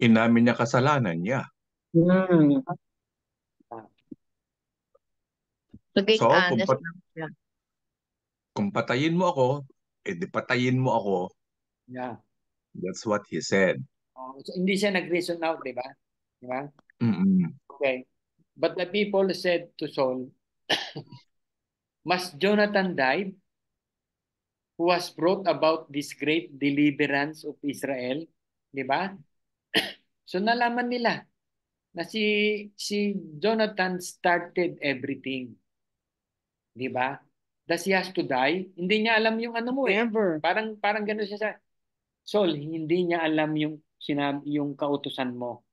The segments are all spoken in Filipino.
Inamin niya kasalanan niya. Hmm. Naging So, honest lang siya. kung patayin mo ako, edi patayin mo ako. Yeah. That's what he said. So, hindi siya nag-reason out, di ba? Di ba? Mm-mm. Okay. But the people said to Saul, must Jonathan died, who has brought about this great deliverance of Israel? Di ba? So nalaman nila na si Jonathan started everything. Di ba? Does he has to die? Hindi niya alam yung ano mo eh. Never. Parang gano'n siya sa Saul, hindi niya alam yung yung kautusan mo.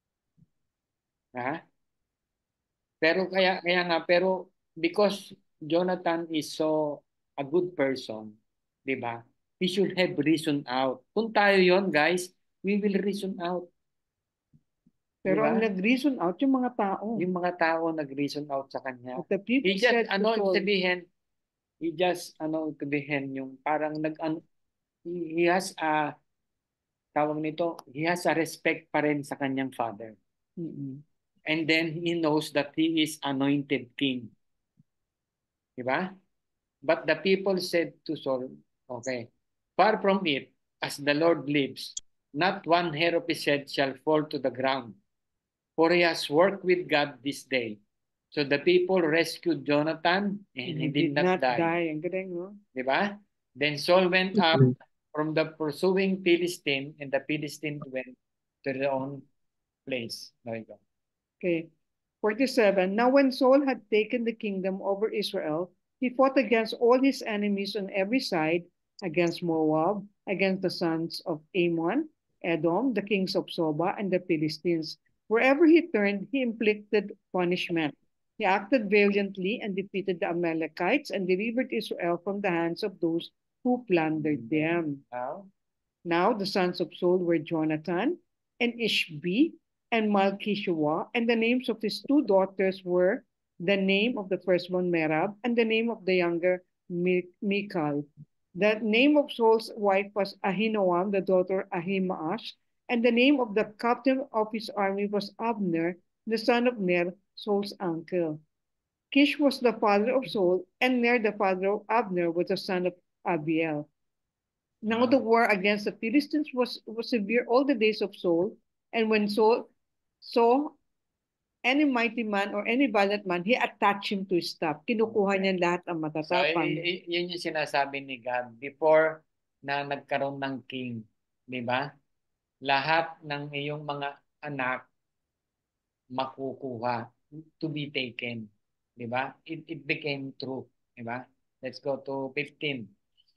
Ha? Pero because Jonathan is so a good person, 'di ba? He should have reasoned out. Kung tayo 'yon, guys, we will reason out, 'di Pero ang ba? nag-reason out yung mga tao. Yung mga tao nag-reason out sa kanya. But the people He just said to Saul, sabihin yung parang he has a tawag nito, he has a respect pa rin sa kanyang father. mm-mm. And then he knows that he is anointed king. 'Di ba? But the people said to Saul, okay, far from it, as the Lord lives, not one hair of his head shall fall to the ground, for he has worked with God this day. So the people rescued Jonathan, and he did not die. Ang galing, no? Diba? Then Saul went up from the pursuing Philistine, and the Philistine went to their own place. There you go. Okay. 47. Now when Saul had taken the kingdom over Israel, he fought against all his enemies on every side, against Moab, against the sons of Ammon, Edom, the kings of Soba, and the Philistines. Wherever he turned, he inflicted punishment. He acted valiantly and defeated the Amalekites and delivered Israel from the hands of those who plundered them. Now the sons of Saul were Jonathan and Ishbi and Malchishua, and the names of his two daughters were the name of the firstborn Merab and the name of the younger Michal. The name of Saul's wife was Ahinoam, the daughter of Ahimaaz, and the name of the captain of his army was Abner, the son of Ner, Saul's uncle. Kish was the father of Saul, and Ner, the father of Abner, was the son of Abiel. Now the war against the Philistines was severe all the days of Saul, and when Saul saw any mighty man or any valiant man, he attached him to his staff. Kinukuha niya lahat ang So, matatapang. yun yung sinasabi ni God before na nagkaroon ng king. Di ba? Lahat ng iyong mga anak makukuha to be taken. Di ba? It became true. Di ba? Let's go to 15.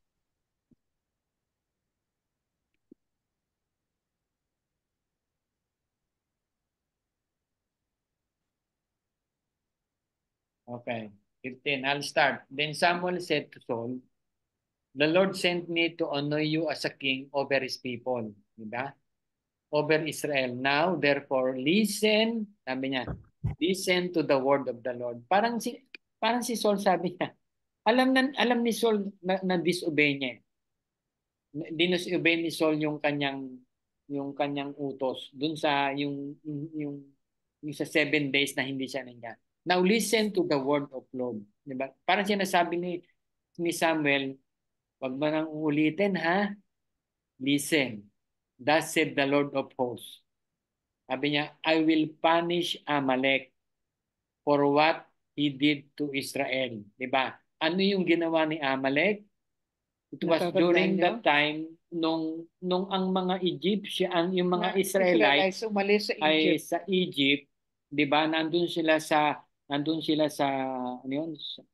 Okay. 15. I'll start. Then Samuel said to Saul, the Lord sent me to honor you as a king over his people. Diba? Over Israel. Now, therefore, listen. Sabi niya, listen to the word of the Lord. Parang si Saul sabi niya, alam ni Saul na disobey niya. Disobey ni Saul yung kanyang utos dun sa yung sa 7 days na hindi siya nandiyan. Now listen to the word of Lord. Diba? Parang sinasabi ni Samuel, wag mo nang uulitin ha. Listen. Thus said the Lord of hosts. Sabi niya, I will punish Amalek for what he did to Israel. Diba? Ano yung ginawa ni Amalek? It was during that time nung ang mga yung mga Israelites umalis sa ay Egypt. sa Egypt, 'di ba? Nandun sila sa ano yun,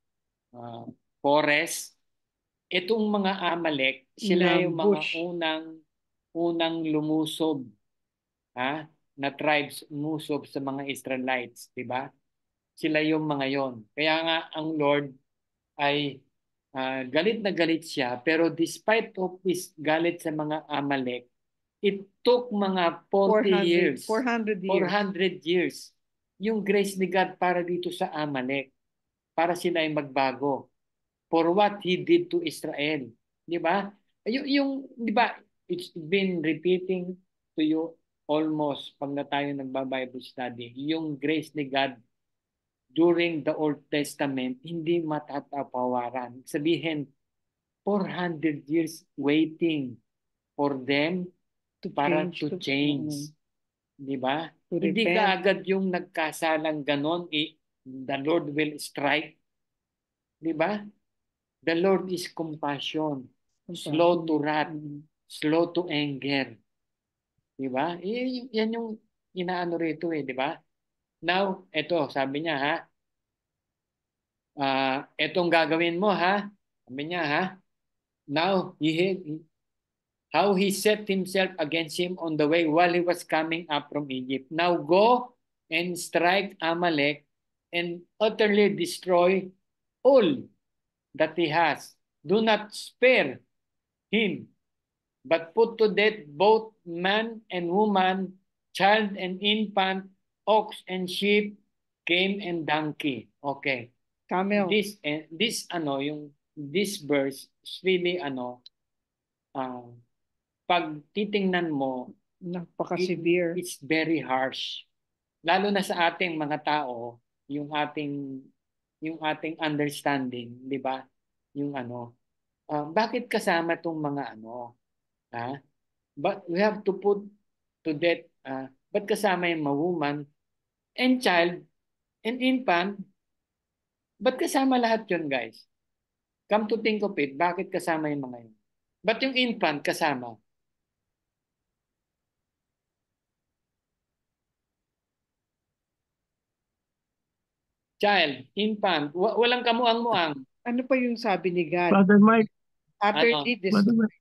forest. Itong mga Amalek, sila yung mga unang lumusob, na tribes lumusob sa mga Israelites, 'di ba? Sila yung mga yon. Kaya nga ang Lord ay galit na galit siya, pero despite of his galit sa mga Amalek, it took mga 40 years, 400 years. 400 years, yung grace ni God para dito sa Amalek, para sila ay magbago for what He did to Israel. Di ba? Di ba, it's been repeating to you almost, pag na tayo nagba-Bible study, yung grace ni God during the Old Testament, hindi matatapawaran. Sabihin, 400 years waiting for them para to change. Di ba? To Hindi repent. ka agad yung nagkasalang ganon, the Lord will strike. Di ba? The Lord is compassion, slow to wrath, slow to anger. Di ba? Yan yung inaano rito di ba? Now, eto, sabi niya ha, etong gagawin mo ha, sabi niya ha, now, how he set himself against him on the way while he was coming up from Egypt. Now go and strike Amalek and utterly destroy all that he has. Do not spare him, but put to death both man and woman, child and infant, ox and sheep, game and donkey. Okay. Camel. This verse is really pag titingnan mo, napaka-severe. It's very harsh. Lalo na sa ating mga tao, yung ating understanding, di ba? Yung bakit kasama tong mga But we have to put to death, ba't kasama yung woman and child and infant? Ba't kasama lahat yun, guys? Come to think of it, bakit kasama yung mga yun? Ba't yung infant kasama? Child, infant, walang kamuang-muang. Ano pa yung sabi ni God? Brother Mike, Utterly Brother Mike.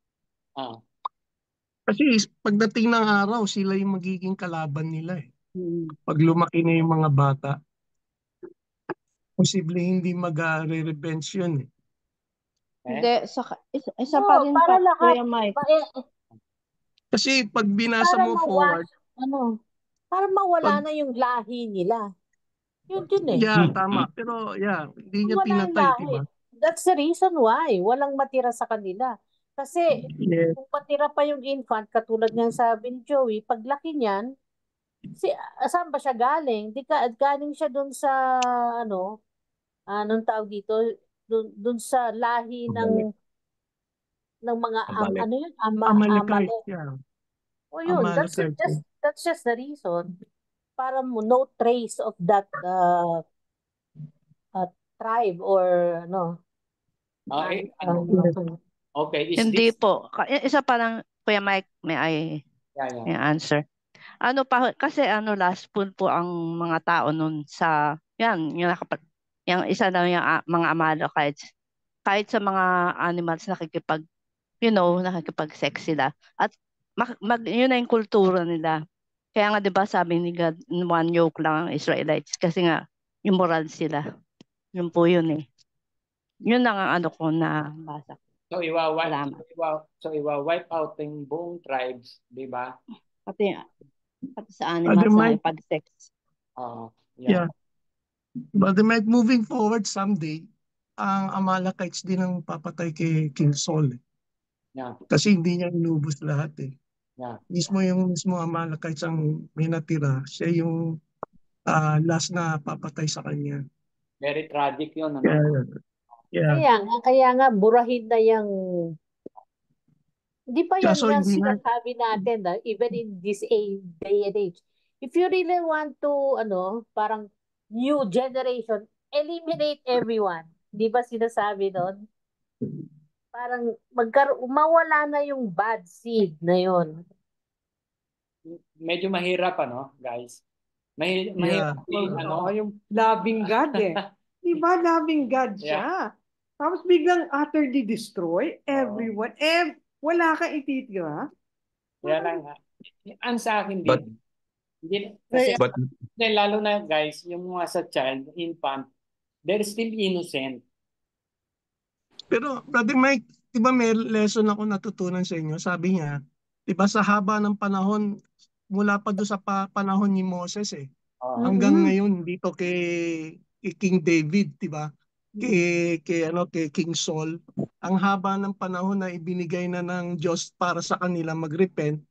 Kasi pagdating ng araw, sila yung magiging kalaban nila eh. Pag lumaki na yung mga bata, posible hindi mag-re-revenge yun eh. Hindi, isa pa rin para pa, lahat. Kuya Mike. Kasi pag binasa Para mo forward, para mawala na yung lahi nila. Yun din eh. yeah, tama. Pero hindi niya Wala yung pinatay, lahi. diba? That's the reason why walang matira sa kanila. Kasi kung matira pa yung infant, katulad nga sabi ni Joey, paglaki niyan, saan ba siya galing? Galing siya dun sa, anong tawag dito? Dun sa lahi ng mga, Amalekite, yeah. O yun, Amalekite. that's just the reason. Para no trace of that tribe or Okay. Hindi po. Isa pa lang, Kuya Mike, may answer. Kasi last pool po ang mga tao nun sa, yung isa lang yung mga Amalekites. Kahit sa mga animals nakikipag-sex sila. At yun na yung kultura nila. Kaya nga 'di ba sabi ni God, one yoke lang ang Israelites kasi nga yung moral sila. Yun po yun eh. Yun lang ang ko na basa. So iwa-wipe out yung buong tribes, 'di ba? Pati sa animals na pag-sex. Yeah. But moving forward someday, ang Amalekites din ang papatay kay King Saul. Yeah. Kasi hindi niya inubos lahat eh. Yeah. Mismo Amalekites ang may natira. Siya yung last na papatay sa kanya. Very tragic yun. Yeah. Kaya nga, burahin na yung... Di pa yan nga sinasabi natin, even in this day and age. If you really want to, parang new generation, eliminate everyone. Di ba sinasabi doon? Parang mawala na yung bad seed na yun. Medyo mahirap, guys? Mahirap yung loving God eh. Di ba loving God siya? Tapos biglang utterly destroy everyone. Wala kang ititira. Kaya lang, ang sa akin din. Kasi lalo na guys, yung mga sa child, infant, they're still innocent. Pero Brother Mike, di ba may lesson ako natutunan sa inyo? Sabi niya, di ba sa haba ng panahon, mula pa doon sa panahon ni Moses hanggang ngayon dito kay King David, di ba? Kay King Saul, ang haba ng panahon na ibinigay na ng Diyos para sa kanila mag-repent,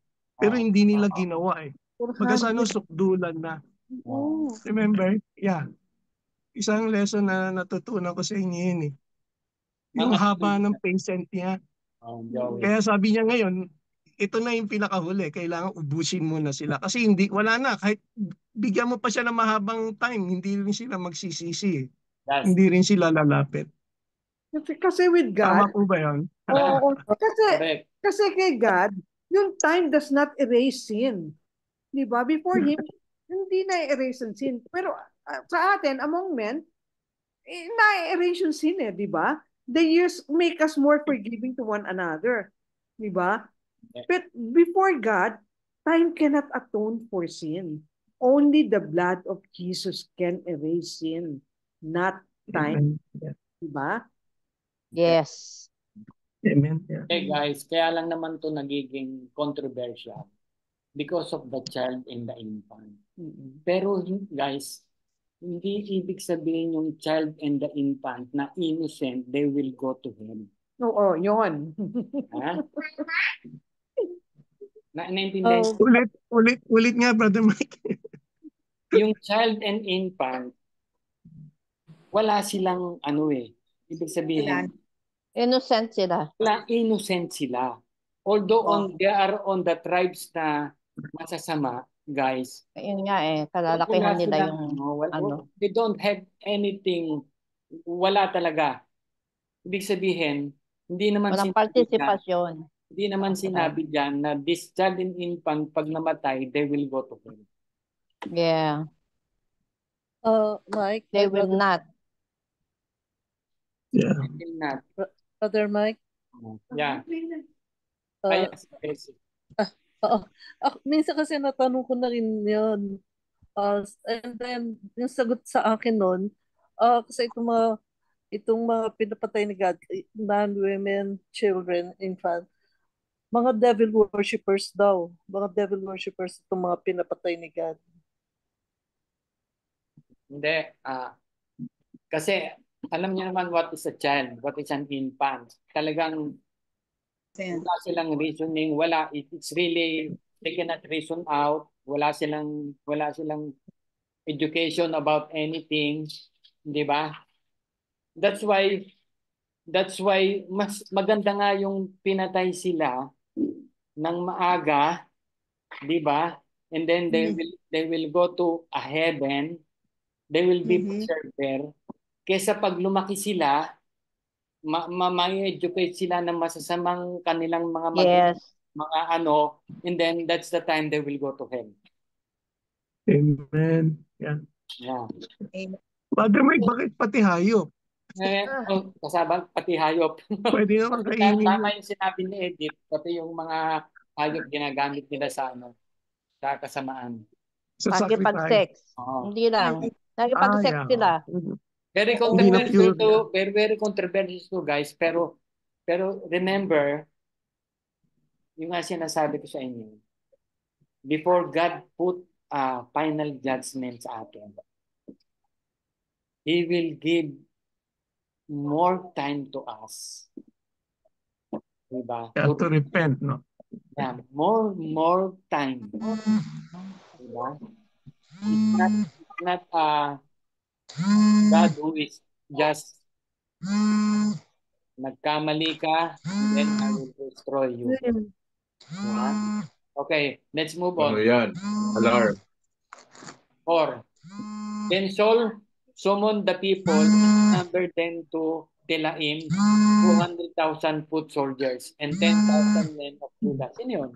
Pero hindi nila ginawa eh. Bagas ano, 400. sukdulan na. Oh. Remember? Yeah. Isang lesson na natutunan ko sa inyo yun eh. Yung haba ng patient niya. Joey. Kaya sabi niya ngayon, ito na yung pinakahuli. Kailangan ubusin mo na sila. Kasi hindi, wala na. Kahit bigyan mo pa siya ng mahabang time, hindi rin sila magsisisi eh. Hindi rin sila lalapit. Kasi with Tama God, po ba yun? oo, Correct. kasi kay God, yung time does not erase sin. Di ba? Before Him, hindi na-erase ang sin. Pero sa atin, among men, na-erase yung sin eh, di ba? The years make us more forgiving to one another. Di ba? But before God, time cannot atone for sin. Only the blood of Jesus can erase sin, not time. Di ba? Yes. Amen. Yeah. Okay guys, kaya lang naman to nagiging controversial because of the child and the infant. Pero guys, hindi ibig sabihin yung child and the infant na innocent, they will go to hell. Oo, yun. Ha? Naintindihan? Ulit nga, Brother Mike. Yung child and infant, wala silang ano eh. Ibig sabihin, Innocent sila. wala, innocent sila. Although they are on the tribes na masasama, guys. Ayun nga eh, kalalakihan nila yung ano. They don't have anything, wala talaga. Ibig sabihin, hindi naman Walang participation. Hindi naman sinabi diyan na this child and infant pag namatay, they will go to hell. Yeah. Mike, They will not. Yeah. They will not. Brother Mike. Yeah. Kaya, minsan kasi natanong ko na rin yun. And then, yung sagot sa akin nun, kasi itong mga pinapatay ni God, man, women, children, infant, mga devil worshippers daw. Mga devil worshippers itong mga pinapatay ni God. Hindi. Kasi, alam niyo naman what is a child, what is an infant. Talagang wala silang reasoning, wala. It's really, they cannot reason out. Wala silang education about anything. Di ba? That's why mas maganda nga yung pinatay sila ng maaga, di ba? And then they will go to a heaven. They will be preserved there. Kesa pag lumaki sila, ma-educate sila ng masasamang kanilang mga mga ano, and then that's the time they will go to hell. Amen. Yeah. Yeah. Brother Mike, bakit pati hayop? Kasabang pati hayop. Pwede naman kainin. Tama yung sinabi ni Edith, pati yung mga hayop ginagamit nila sa ano, sa kasamaan. Sa Pakipag-sex. Hindi lang. Nakipag-sex sila. Very controversial to, very controversial to guys, pero remember, yung nga sinasabi ko sa inyo, before God put final judgment sa atin, He will give more time to us. Diba? Yeah, to repent, no? Yeah, more time. Diba? It's not God who is just nagkamali ka, then I will destroy you. Diba? Okay, let's move on. Ano yan? Alarm. 4. Then Saul summoned the people, numbered them to Telaim, 200,000 foot soldiers, and 10,000 men of Judah. Sino yun?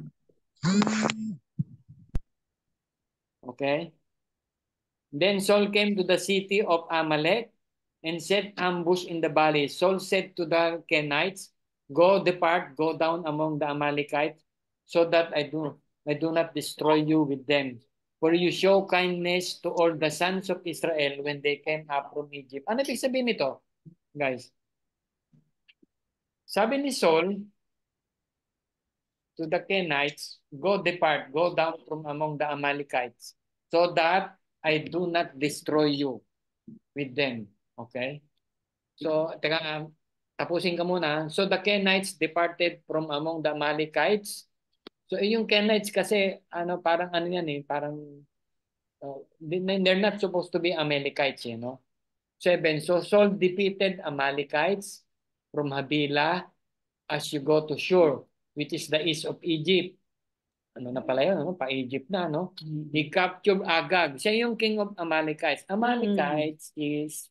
Okay. Then Saul came to the city of Amalek and set ambush in the valley. Saul said to the Kenites, "Go, depart, go down among the Amalekites, so that I do not destroy you with them. For you show kindness to all the sons of Israel when they came up from Egypt." Ano ibig sabihin nito, guys? Sabi ni Saul to the Kenites, "Go, depart, go down from among the Amalekites, so that I do not destroy you with them." Okay? So, tapusin ka muna. So the Kenites departed from among the Amalekites So yung Kenites kasi parang ano yan parang they're not supposed to be Amalekites, 7. So Saul defeated Amalekites from Havilah as you go to Shur, which is the east of Egypt. Ano na pala yun, pa-Egypt na, no? He captured Agag. Siya yung king of Amalekites. Amalekites is,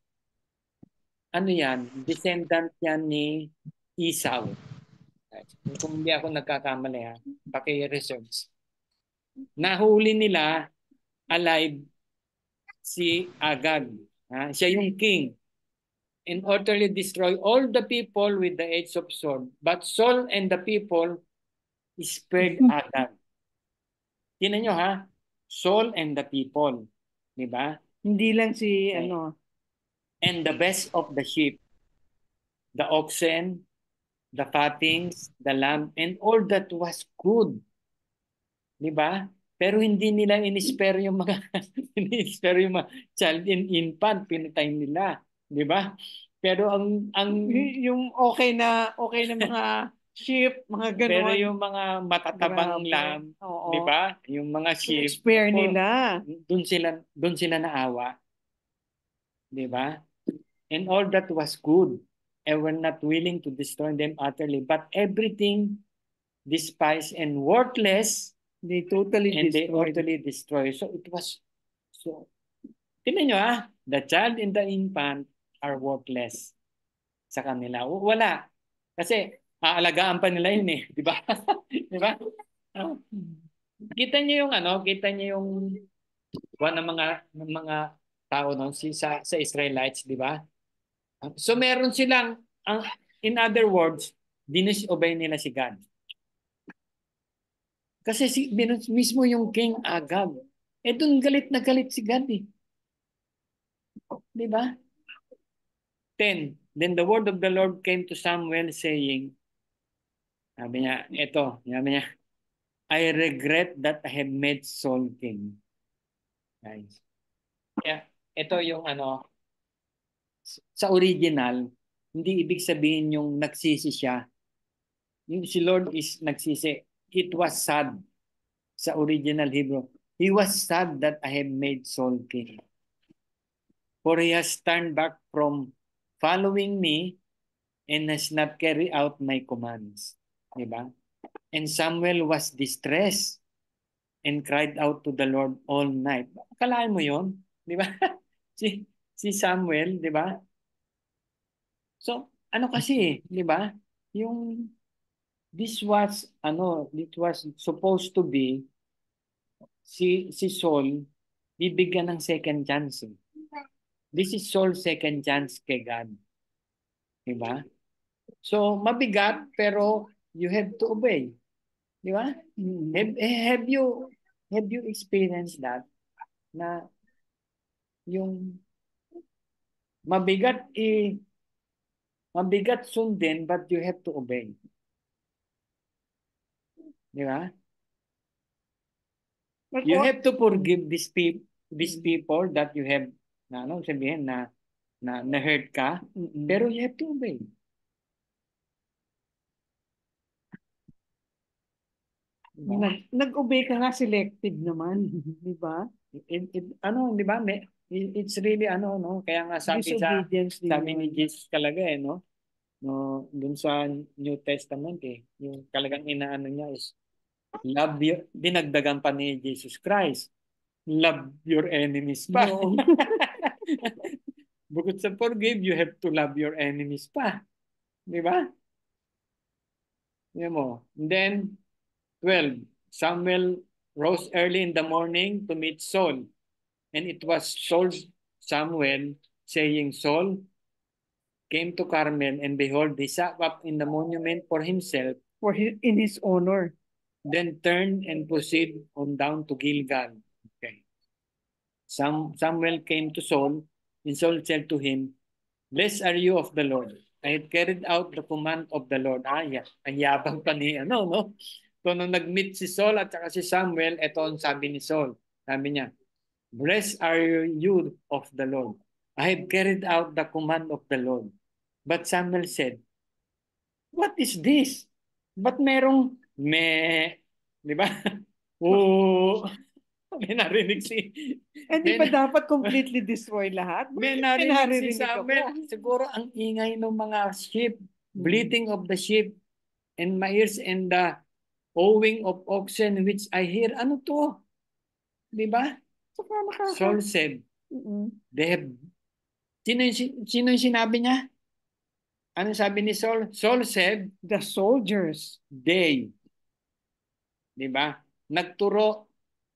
descendant yan ni Esau. Kung hindi ako nagkakamali, paki-research. Nahuli nila alive si Agag. Siya yung king. And utterly destroy all the people with the edge of sword. But Saul and the people spared Agag. Tingnan nyo Saul and the people. Diba? Hindi lang si And the best of the sheep, the oxen, the fattings, the lamb, and all that was good. Diba? Pero hindi nila in-spare yung mga child and infant, pinatay nila. Diba? Pero yung okay na mga sheep, mga gano'n. Pero yung mga matatabang lamb, di ba? Yung mga sheep, spare nila. Doon sila naawa. Di ba? And all that was good. And were not willing to destroy them utterly. But everything despised and worthless, they totally destroyed. So it was, tingnan nyo the child and the infant are worthless sa kanila. Wala. Kasi aalagaan pa nila yun di ba? Di ba? Kita niyo yung one ng mga tao sa Israelites, di ba? So meron silang in other words, disobey nila si God. Kasi mismo yung King Agag, doon galit na galit si God Di ba? 10. Then the word of the Lord came to Samuel saying, sabi niya, I regret that I have made Saul king. Guys. Kaya, ito yung sa original, hindi ibig sabihin yung nagsisi siya. Yung si Lord is nagsisi. It was sad sa original Hebrew. He was sad that I have made Saul king. For he has turned back from following me and has not carried out my commands. Diba? And Samuel was distressed and cried out to the Lord all night. Akalain mo yun? Di ba? si Samuel, di ba? So, kasi, di ba? This was supposed to be si Saul bibigyan ng second chance. This is Saul's second chance kay God. Di ba? So, mabigat pero you have to obey. Di ba? Have you experienced that? Na yung mabigat sundin but you have to obey. Di ba? You have to forgive these people that you have sabihin na hurt ka, pero you have to obey. Nag-obey ka nga, selective naman, di ba? Di ba? It's really kaya nga sabi ni Jesus talaga dun sa New Testament yung talagang inaano niya is love dinagdagan pa ni Jesus Christ. Love your enemies pa. No. Bukod sa forgive, you have to love your enemies pa. Di ba? And then 12. Samuel rose early in the morning to meet Saul. And it was Samuel saying, Saul came to Carmel, and behold, he sat up in the monument for himself. In his honor. Then turned and proceeded on down to Gilgal. Okay. Samuel came to Saul, and Saul said to him, Blessed are you of the Lord. I had carried out the command of the Lord. Ang yabang pa ni So, nung nag-meet si Saul at saka si Samuel, ito ang sabi ni Saul. Sabi niya, Blessed are you of the Lord. I have carried out the command of the Lord. But Samuel said, What is this? Ba't merong Di ba? Oo. May narinig si... Hindi ba dapat completely destroy lahat? May Bakit narinig si naririnig ako? Samuel. Siguro ang ingay ng mga sheep, bleating of the sheep, and my ears and the owing of oxen which I hear. Ano to? Di ba? Saka nakaka- Saul said, Mm-mm. they have... Sino yung sinabi niya? Ano sabi ni Saul? Saul said, The soldiers. they. Di ba? Nagturo.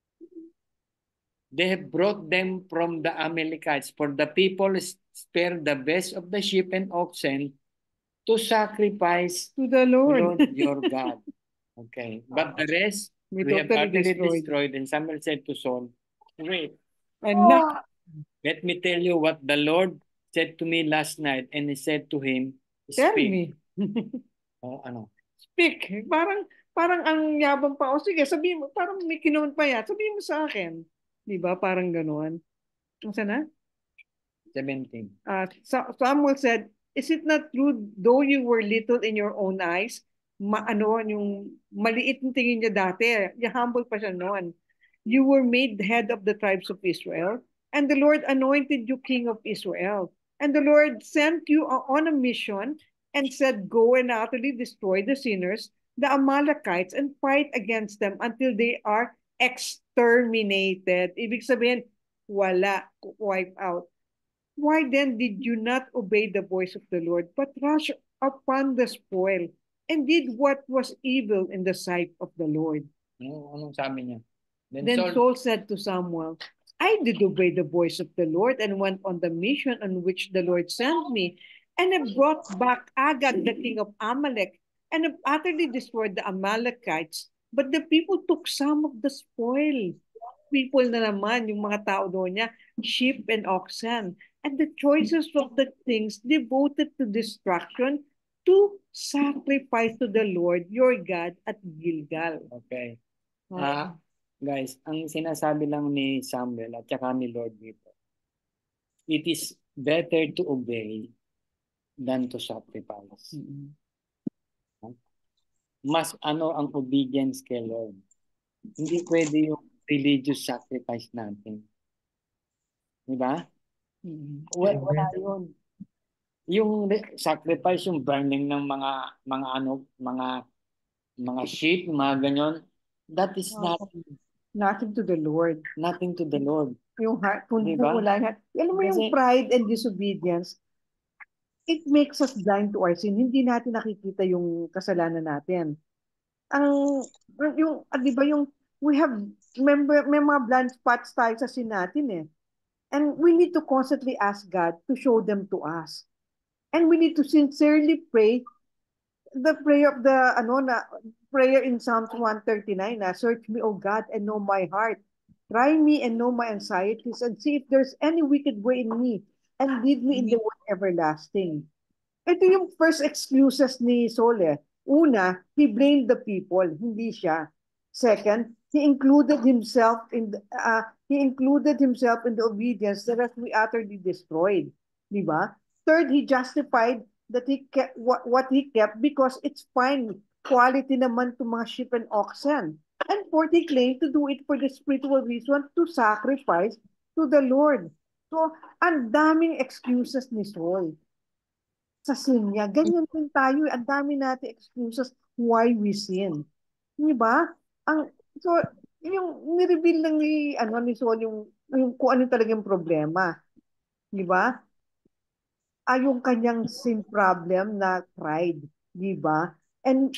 They have brought them from the Amalekites, for the people spare the best of the sheep and oxen to sacrifice To the Lord. Lord your God. Okay. But the rest We we have totally utterly destroyed. destroyed. And Samuel said to Saul, wait, Anak. let me tell you what the Lord said to me last night. And he said to him, Tell speak. me. Oh, ano? Speak. Parang ang yabang pa. O sige, sabihin mo. Parang may kinuman pa yan. Sabihin mo sa akin. Di ba? Parang gano'n. Ang sana? 17. Samuel said, is it not true, though you were little in your own eyes, yung maliit ng tingin niya dati, humble pa siya noon. You were made head of the tribes of Israel, and the Lord anointed you king of Israel. And the Lord sent you on a mission and said, go and utterly destroy the sinners, the Amalekites, and fight against them until they are exterminated. Ibig sabihin, wala, wipe out. Why then did you not obey the voice of the Lord, but rush upon the spoil, and did what was evil in the sight of the Lord? Anong sabi niya? Then Saul said to Samuel, I did obey the voice of the Lord and went on the mission on which the Lord sent me, and have brought back Agag, the king of Amalek, and have utterly destroyed the Amalekites. But the people took some of the spoil. People na naman, yung mga tao doon niya, sheep and oxen. And the choices of the things devoted to destruction to sacrifice to the Lord your God at Gilgal. Okay. Guys, ang sinasabi lang ni Samuel at saka ni Lord dito, it is better to obey than to sacrifice. Mm-hmm. Mas ano ang obedience kay Lord. Hindi pwede yung religious sacrifice natin. Diba? Mm-hmm. Wala yun. Yung sacrifice, yung burning ng mga sheep, mga ganyan, that is nothing to the Lord. Nothing to the Lord. Yung heart, kung diba? wala nga. Alam mo yung pride and disobedience, it makes us blind to our sin. Hindi natin nakikita yung kasalanan natin. Di ba yung, we have, may mga blind spots tayo sa sin natin eh. And we need to constantly ask God to show them to us. And we need to sincerely pray the prayer of prayer in Psalms 139, search me, O God, and know my heart. Try me and know my anxieties, and see if there's any wicked way in me, and lead me in the way everlasting. Ito yung first excuses ni Saul. Una, he blamed the people, hindi siya. Second, he included himself in the obedience that we utterly destroyed. Diba? Third, he justified that he kept what he kept because it's fine. Quality naman to mga sheep and oxen. And fourth, he claimed to do it for the spiritual reason to sacrifice to the Lord. So, ang daming excuses ni Saul sa sin niya. Ganyan din tayo. Ang dami natin excuses why we sin. Diba? So, yung nireveal lang ni Saul yung kung ano talaga yung problema. Diba? Yung kanyang sin problem na pride, di ba? And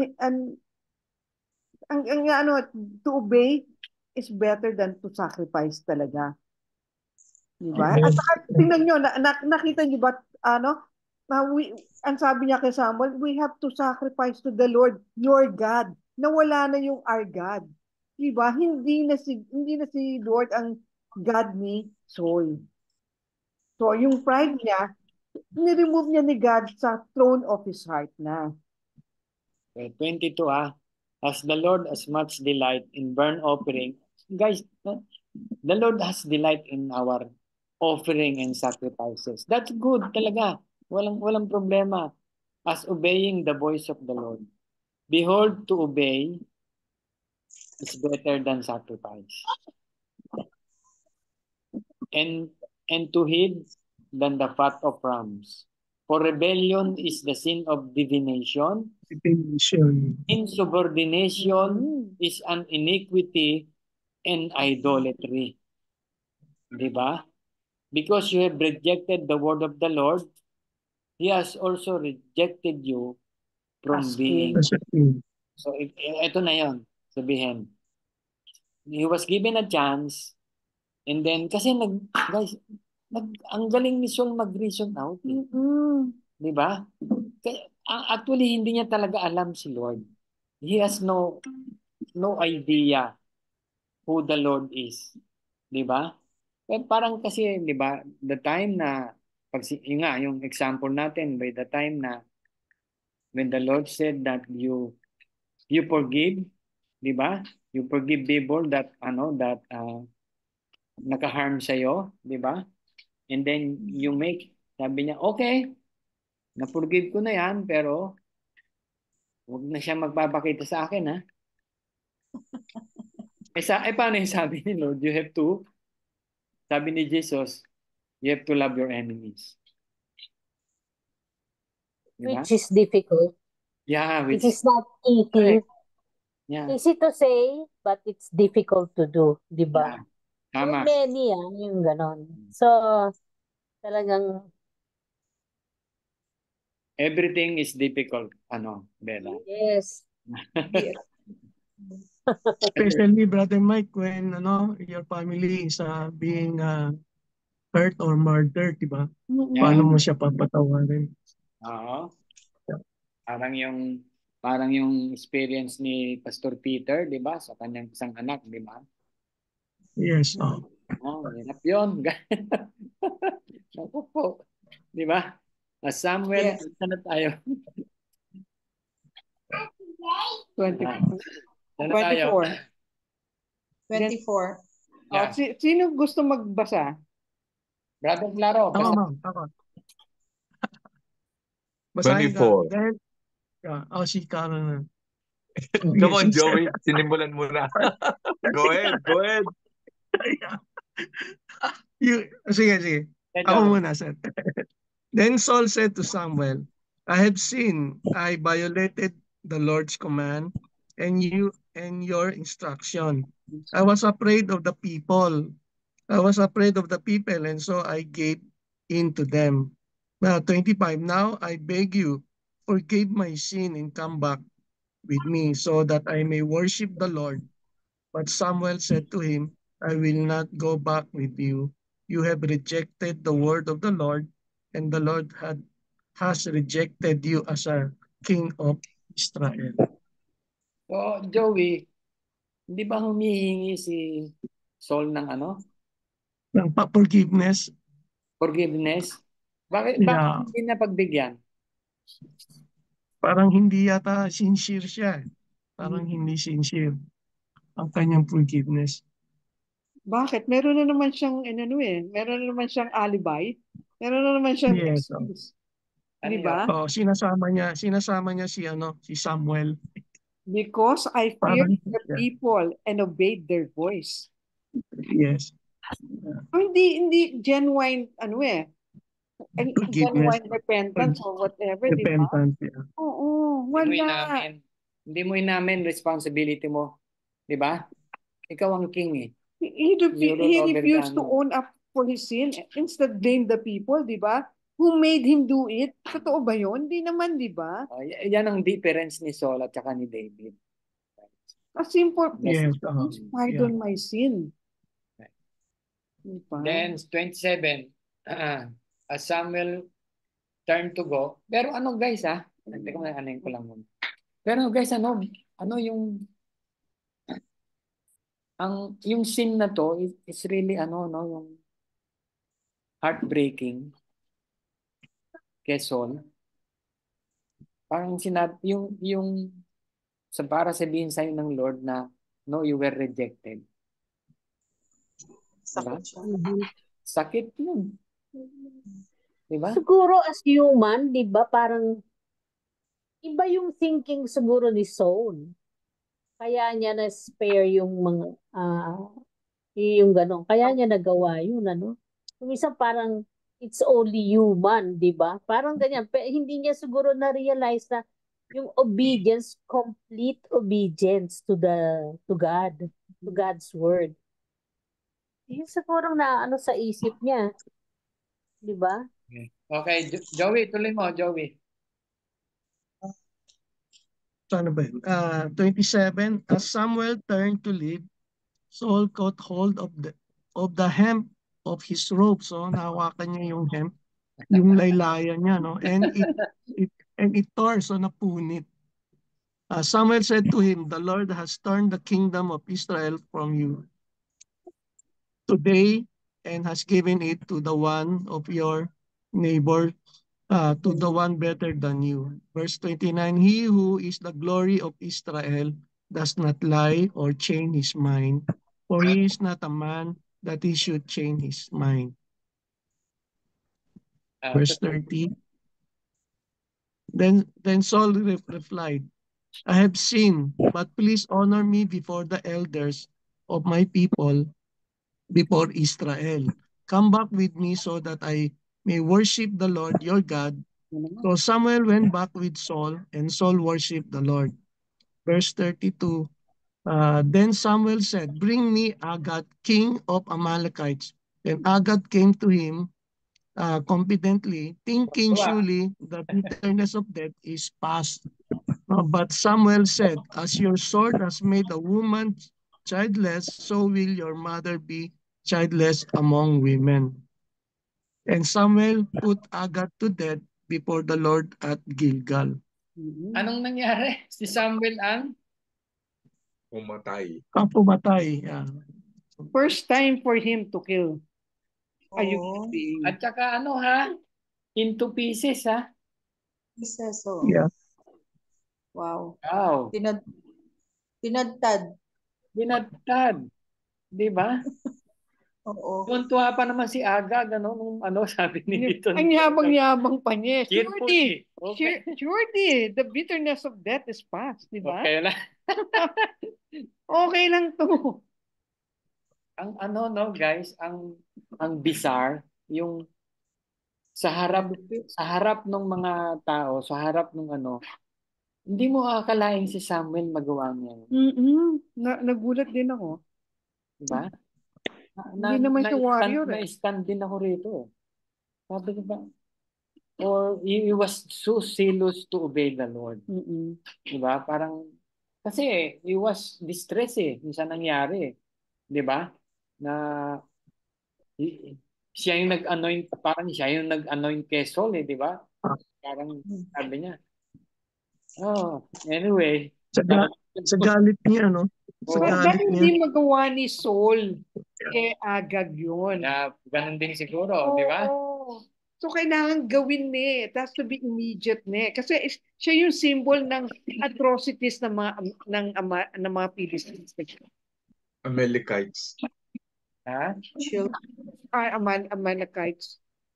to obey is better than to sacrifice talaga. Di ba? At saka tingnan niyo, nakita niyo ba ang sabi niya kay Samuel, we have to sacrifice to the Lord your God. Nawala na yung our God. Di ba? Hindi na si Lord ang God ni Saul. So yung pride niya, ni-remove niya ni God sa throne of his heart na. Okay, 22 As the Lord has much delight in burnt offering. Guys, the Lord has delight in our offering and sacrifices. That's good talaga. Walang problema. As obeying the voice of the Lord. Behold, to obey is better than sacrifice. And to heed than the fat of rams. For rebellion is the sin of divination. Definition. Insubordination is an iniquity and idolatry. Diba? Because you have rejected the word of the Lord, He has also rejected you from being. So, ito na yon, sabihin. He was given a chance, and then, kasi guys, ang galing ni Saul mag-reason out. Di ba? Actually, hindi niya talaga alam si Lord. He has no idea who the Lord is. Di ba? Parang kasi, di ba, the time na, yung example natin, by the time na, when the Lord said that you forgive, di ba? You forgive people that, naka-harm sa'yo, di ba? And then, you make, sabi niya, okay, na-forgive ko na yan, pero, huwag na siya magpapakita sa akin, ha? Paano yung sabi ni Lord? You have to, sabi ni Jesus, you have to love your enemies. Diba? Which is difficult. Yeah, which is not easy. Yeah. Easy to say, but it's difficult to do, di ba? Yeah. Tama. For many, yung ganon. So, talagang everything is difficult, Bella. yes. Especially, Brother Mike, when your family is being hurt or murdered, di ba? Yeah. Paano mo siya papatawarin? Oo. Parang yung experience ni Pastor Peter, di ba? Sa kanyang isang anak, di ba? Yes. Hirap yun. Naku po. Di ba? Samuel, Yes. sana tayo. 24. 24. Yeah. Sino gusto magbasa? Brother Claro. Ako, ma'am. Ako. Basahin ka. 24. Then, si Carol na. Come on, Joey. Sinimulan mo na. Go ahead. Sige. Ako muna, sir. Then Saul said to Samuel, I have sinned. I violated the Lord's command and your instruction. I was afraid of the people. And so I gave in to them. Now, 25. Now I beg you, forgive my sin and come back with me so that I may worship the Lord. But Samuel said to him, I will not go back with you. You have rejected the word of the Lord, and the Lord has rejected you as a king of Israel. So, Joey, hindi ba humihingi si Saul ng Ng forgiveness? Forgiveness? Bakit hindi na pagbigyan? Parang hindi yata sincere siya. Parang hindi sincere ang kanyang forgiveness. Bakit? Meron na naman siyang meron na naman siyang alibi. Meron na naman siyang excuse. Di ba? Sinasama niya si Samuel. Because I feared the people and obeyed their voice. Yes. Hindi genuine Forgiveness. genuine repentance or whatever, di ba? Repentance, yeah. Oo, wala. Hindi mo inamin responsibility mo. Di ba? Ikaw ang king eh. He refused to own up for his sin. Instead, blame the people, di ba? Who made him do it? Totoo ba yun? Hindi naman, di ba? Yan ang difference ni Saul at saka ni David. A simple, yes, pardon my sin. Diba? Then, 27, as Samuel turned to go. Pero guys, teka mo na ko lang muna. Pero guys, yung sin na to is really yung heartbreaking kay Saul. Parang yung para sabihin sa'yo ng Lord na no, you were rejected. Diba? Sakit yun. Diba? Siguro as human, di ba, parang iba yung thinking siguro ni Saul. Kaya niya na-spare yung mga, yung gano'n. Kaya niya nagawa yun, ano? Yung isa parang, it's only human, di ba? Parang ganyan. Hindi niya siguro na-realize na yung obedience, complete obedience to God, to God's word. Yun siguro na ano sa isip niya. Di ba? Okay, Joey, tuloy mo, Joey. Ano ba yun? 27, as Samuel turned to leave, Saul caught hold of the hem of his robe. So nahawakan niya yung hem, yung laylayan niya, no? And it tore, so napunit. Samuel said to him, the Lord has turned the kingdom of Israel from you today and has given it to the one of your neighbor, to the one better than you. Verse 29, he who is the glory of Israel does not lie or change his mind, for he is not a man that he should change his mind. Verse 30, then Saul replied, I have sinned, but please honor me before the elders of my people, before Israel. Come back with me so that I may worship the Lord your God. So Samuel went back with Saul, and Saul worshipped the Lord. Verse 32, then Samuel said, bring me Agag, king of Amalekites. And Agag came to him confidently, thinking surely the bitterness of death is past. But Samuel said, as your sword has made a woman childless, so will your mother be childless among women. And Samuel put Agag to death before the Lord at Gilgal. Anong nangyari? Si Samuel ang? Pumatay. Pumatay. Yeah. First time for him to kill. At saka ano ha? Into pieces ha? Pieces, so. Yeah. Wow. Wow. Tinadtad. Dinadtad. Di ba? Oo. Tuntua pa naman si Agag, nung sabi ni dito. Ang yabang-yabang pa niya. Cheerfully. Surely, the bitterness of death is past, di ba? Okay lang. Okay lang to. Ang guys, ang bizarre, yung sa harap ng mga tao, sa harap ng hindi mo akalain si Samuel magawa niya. Nagulat din ako. Diba? Hindi naman siya warrior. Na-stand din ako rito. Sabi ko ba? Or he was so zealous to obey the Lord. Diba? Parang, kasi he was distressed yung sa nangyari. Diba? Na siya yung nag-anoint, parang siya yung nag-anoint kay Saul diba? Parang sabi niya. Anyway. Sa galit niya, no? Sa galit niya. Hindi magawa ni Saul kay Agag yun. Ganun din siguro, di ba? So kailangan gawin ni. It has to be immediate ni. Kasi siya yung symbol ng atrocities ng mga Philistines. Amalekites. Ha? Amalekites.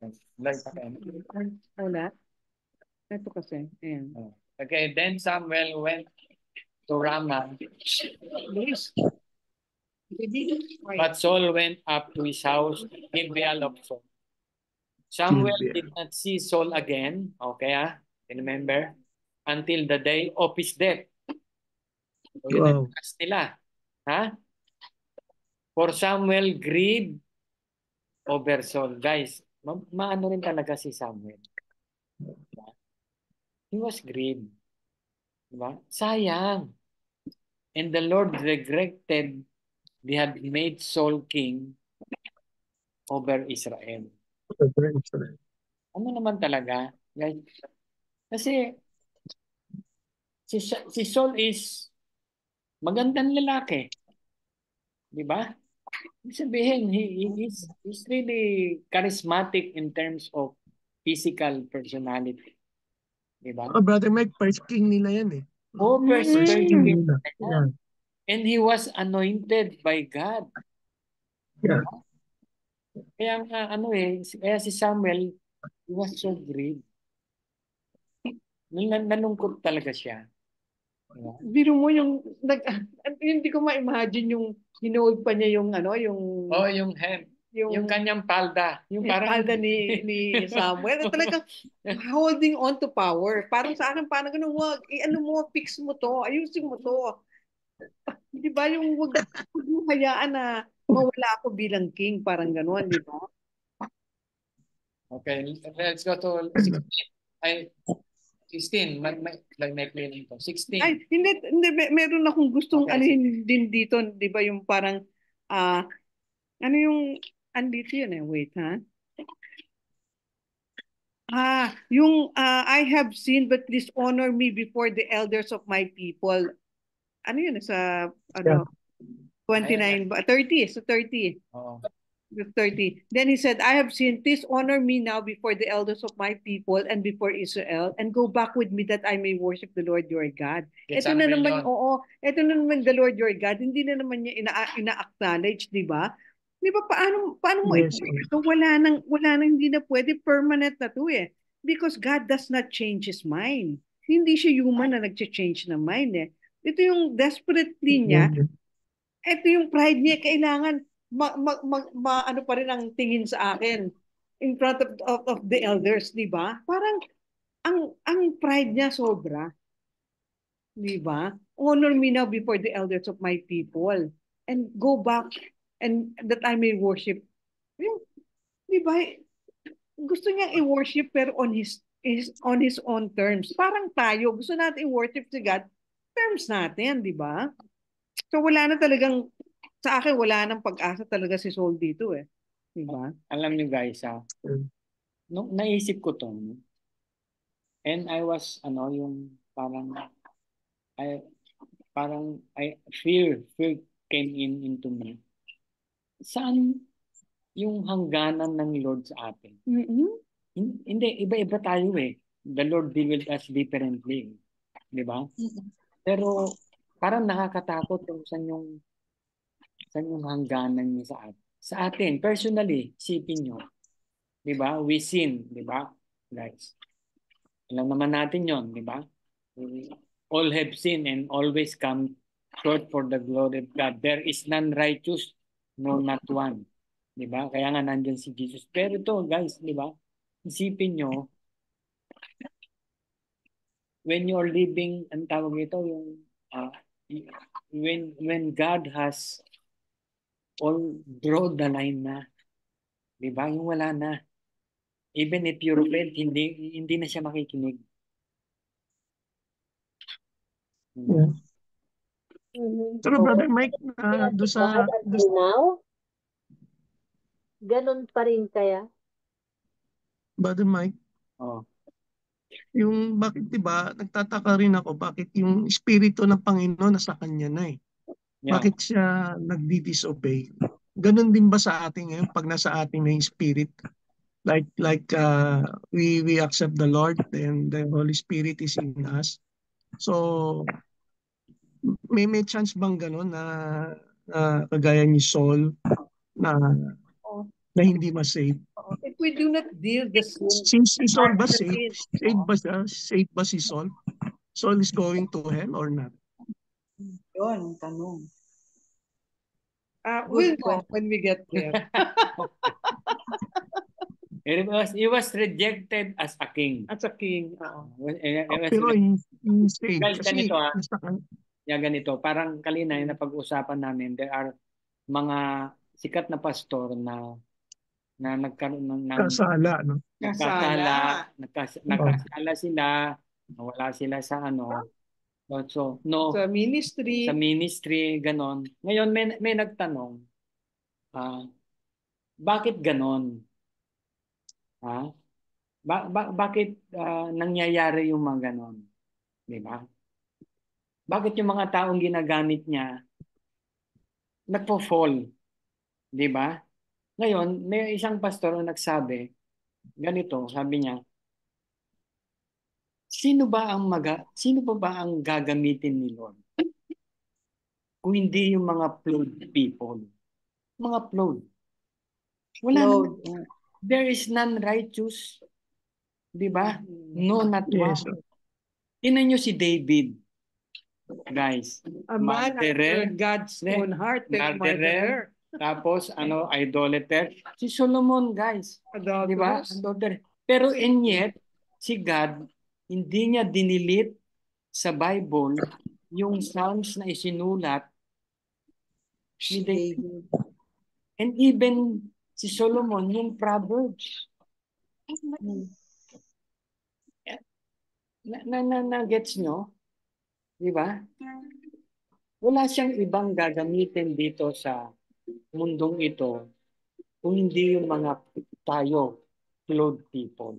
Wala. Ito kasi. Ayan. Okay, then Samuel went to Ramah. But Saul went up to his house in Baal of Saul. Samuel did not see Saul again, okay remember, until the day of his death. So yun ang nila. For Samuel grieved over Saul. Guys, maano rin talaga si Samuel. He was grieved. Diba? Sayang. And the Lord regretted they had made Saul king over Israel. Ano naman talaga, guys? Kasi si Saul is magandang lalaki. Diba? Ibig sabihin, he's really charismatic in terms of physical personality. Diba? Brother Mike, first king nila yan eh. First king nila. Yeah. And he was anointed by God. Yeah. Kaya kaya si Samuel, he was so grieved. Nalungkot talaga siya. Biro mo yung hindi ko ma-imagine yung hinold pa niya yung yung hem. Yung kanyang palda. Yung palda ni Samuel. Talagang holding on to power. Parang sa akin, parang ganun, wag, ano mo, fix mo to, ayusin mo to. Di ba yung wag mo hayaan na mawala ako bilang king, parang gano'n, di ba? Okay, let's go to 16. Ay, 16, may clearing to. 16. Ay, hindi, meron akong gustong anuhin din dito, di ba yung parang, ano yung, andito yun wait ha? Yung I have sinned but please honor me before the elders of my people. Ano yun sa 29 30 so 30. Oo. 30. Then he said, I have sinned, please honor me now before the elders of my people and before Israel and go back with me that I may worship the Lord your God. Ito na naman, ito na naman the Lord your God, hindi na naman niya ina-acknowledge, di ba? Di ba, paano mo ito? Wala nang hindi na pwede, permanent na to Because God does not change His mind. Hindi siya human na nag-change ng mind Ito yung desperately niya, ito yung pride niya, kailangan ano pa rin ang tingin sa akin in front of the elders, di ba? Parang ang pride niya sobra. Di ba? Honor me now before the elders of my people and go back and that I may worship. Di ba? Gusto niyang i-worship pero on his own terms. Parang tayo, gusto natin i-worship si God, terms natin, di ba? So wala na talagang, sa akin wala nang pag-asa talaga si Saul dito Di ba? Alam niyo guys, nung naisip ko to, and I was, yung fear came into me. Saan yung hangganan ng Lord sa atin? Hindi, iba-iba tayo The Lord deal with us differently. Di ba? Pero parang nakakatakot kung saan yung hangganan niya sa atin. Personally, isipin nyo. Di ba? We sin. Di ba? Guys. Alam naman natin yon, di ba? All have sinned and always come short for the glory of God. There is none righteous, no not one. Di ba? Kaya nga nandyan si Jesus. Pero ito, guys, di ba? Isipin nyo, when you're living, ang tawag ito, yung when God has all draw the line na, di ba? Yung wala na. Even if you repent, hindi na siya makikinig. Yeah. Pero Brother Mike, doon sa... now? Ganun pa rin kaya? Brother Mike? Yung bakit, diba, nagtataka rin ako, bakit yung Espiritu ng Panginoon nasa kanya na Bakit siya nagdi-disobey? Ganun din ba sa atin ngayon pag nasa atin na yung Spirit? Like we accept the Lord and the Holy Spirit is in us. So, may chance bang ganun na kagaya ni Saul na hindi ma-save? If we do not deal the sin, si Saul ba saved? Saved ba si Saul? Saul is going to hell or not? Yun, tanong. We'll know when we get there. He was rejected as a king. As a king. Pero he saved. Guys, Kasi ganito. Parang kanina yung napag-usapan namin, there are mga sikat na pastor na nagkaroon ng kasala, no? Nakasala sila, nawala sila sa sa ministry, ganon. Ngayon may nagtanong, bakit ganon? Bakit nangyayari yung mga ganon? Di ba? Bakit yung mga taong ginagamit niya nagpo-fall? Di ba? Ngayon, may isang pastor na nagsabi, ganito, sabi niya, sino ba ang gagamitin ni Lord? Kung hindi yung mga flawed people. Mga flawed. Wala naman. There is none righteous. Di ba? No, not one. Tingnan nyo si David. Guys, A man after murderer, God's own heart, then murderer, tapos idolater. Si Solomon, guys. Di ba? adulterous. Adulterer. Pero and yet, si God, hindi niya dinilit sa Bible yung Psalms na isinulat ni David. And even si Solomon, yung Proverbs. Gets nyo? Di ba? Wala siyang ibang gagamitin dito sa mundong ito kung hindi yung mga tayo, clothed people.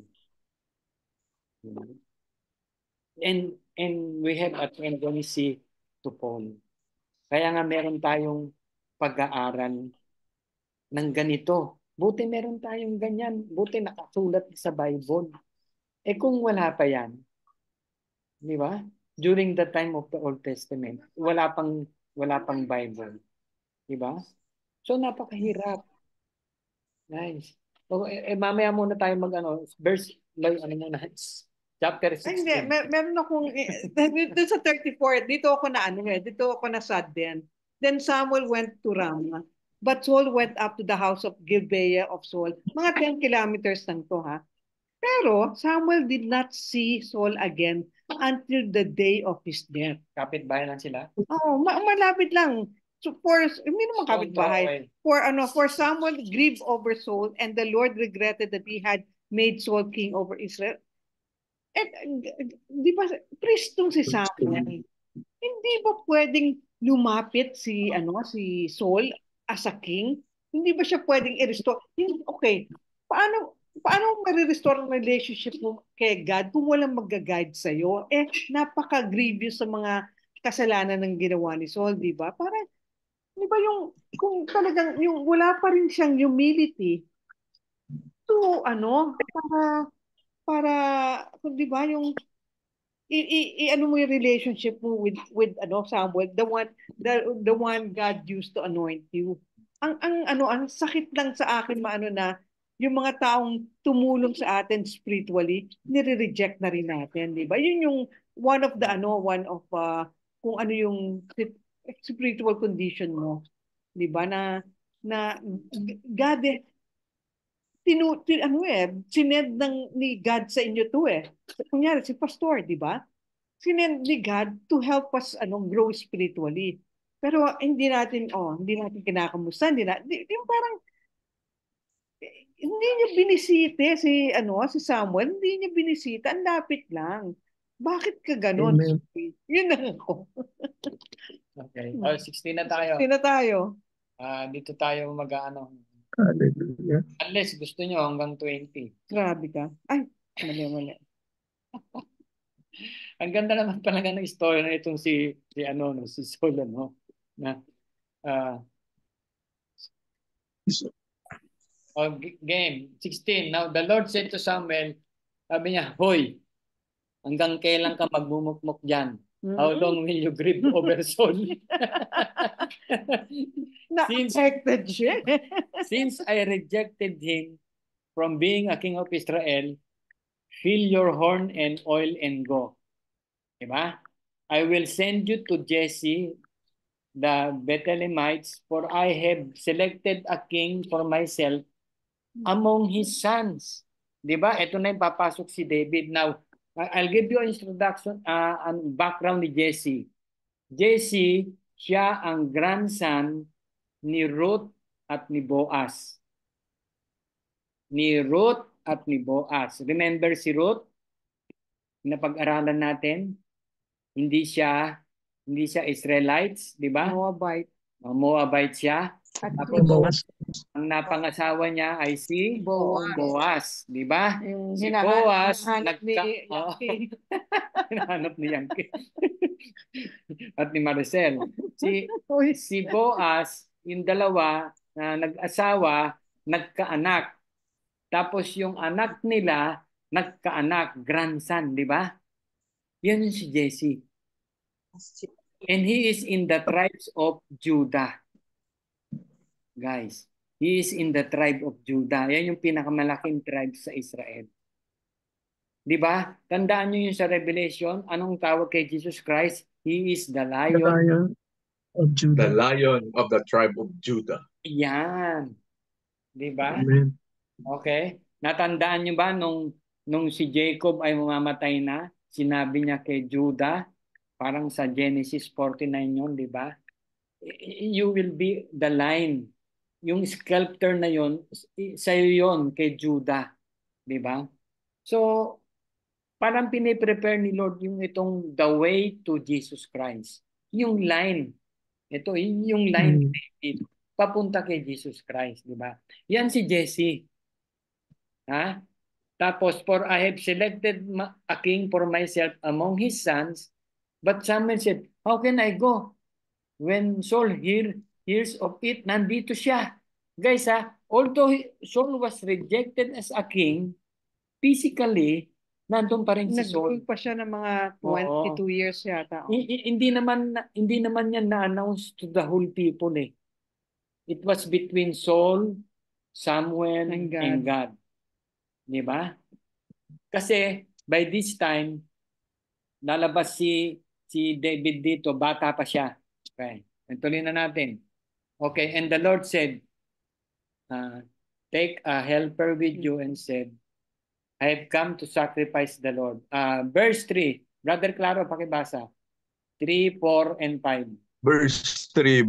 And we have a tendency to fall. Kaya nga meron tayong pag-aaral ng ganito. Buti meron tayong ganyan. Buti nakasulat sa Bible. Kung wala pa yan, di ba? During the time of the Old Testament, wala pang Bible. Di ba? So napakahirap. Nice. Mamaya muna tayo verse, muna. Chapter 16. Hindi, meron akong, dito sa 34, dito ako na sad din. Then Samuel went to Ramah, but Saul went up to the house of Gibeah of Saul. Mga 10 kilometers lang to, ha? Pero Samuel did not see Saul again until the day of his death. Kapit-bahay lang sila? Oo, malapit lang. So hindi naman kapit-bahay. For Samuel grieved over Saul, and the Lord regretted that he had made Saul king over Israel. And di ba, pristong si Samuel. Hindi ba pwedeng lumapit si Saul as a king? Hindi ba siya pwedeng i-restore? Okay, paano ma-restore ang relationship mo kay God kung walang mag-guide sa'yo? Napaka-grievous sa mga kasalanan ng ginawa ni Saul, di ba? Parang, di ba kung talagang, wala pa rin siyang humility to, para di ba ano mo yung relationship mo with Samuel, the one God used to anoint you. Ang sakit lang sa akin na yung mga taong tumulong sa atin spiritually, nire-reject na rin natin, di ba? Yun yung one of kung ano yung spiritual condition mo, di ba? Na God sinend ni God sa inyo to Kunyari, si pastor, di ba? Sinend ni God to help us grow spiritually. Pero hindi natin kinakamusta, parang hindi niya binisite si Samuel, hindi niya binisita, ang lapit lang. Bakit ka ganon? Yun lang ako. Okay. 16 na tayo. 16 na tayo. Dito tayo Hallelujah. Unless gusto nyo hanggang 20. Grabe ka. Ay, mali. Ang ganda naman talaga ng story na itong si Saul, na game 16. Now the Lord said to Samuel, sabi niya, hoy, hanggang kailan ka magmumukmuk dyan? How long will you grieve over Saul? Since I rejected him from being a king of Israel, fill your horn and oil and go. Diba? I will send you to Jesse, the Bethlehemites, for I have selected a king for myself among his sons. Diba? Ito na yung papasok si David. Now, I'll give you an introduction, and background ni Jesse. Jesse, siya ang grandson ni Ruth at ni Boaz. Remember si Ruth? Napag-aralan natin. Hindi siya Israelites, di ba? Moabite siya. Tapos, ang napangasawa niya ay si Boaz, di ba? Si Boaz hinahanap ni Yankee at ni Maricel. Si Boaz, yung dalawa na nag-asawa, nagkaanak. Tapos yung anak nila, nagkaanak, grandson, di ba? Yan yung si Jesse. And he is in the tribes of Judah. Guys, he is in the tribe of Judah. Yan yung pinakamalaking tribe sa Israel. Di ba? Tandaan nyo yung sa Revelation, anong tawag kay Jesus Christ? He is the The Lion. Lion of The Judah. Lion of the tribe of Judah. Yan. Di ba? Amen. Okay? Natandaan niyo ba nung si Jacob ay mamamatay na, sinabi niya kay Judah, parang sa Genesis 49 yun, di ba? You will be the line. Yung sculptor na yun, sa'yo yun, kay Judah. Di ba? So, parang piniprepare ni Lord yung itong the way to Jesus Christ. Yung line. Ito, yung line dito, papunta kay Jesus Christ, di ba? Yan si Jesse. Ha? Tapos, for I have selected a king for myself among his sons. But Samuel said, how can I go? When Saul hears of it, nandito siya. Guys, although Saul was rejected as a king, physically, nandun pa rin si Saul. Nag-rule pa siya ng mga 22 years yata. Hindi naman yan na-announce to the whole people eh. It was between Saul, Samuel, and God. Di ba? Kasi by this time, lalabas si David dito, bata pa siya. Okay. Tuloy na natin. Okay, and the Lord said, take a helper with you and said, I have come to sacrifice the Lord. Verse 3. Brother Claro, pakibasa. 3, 4, and 5. Verse 3.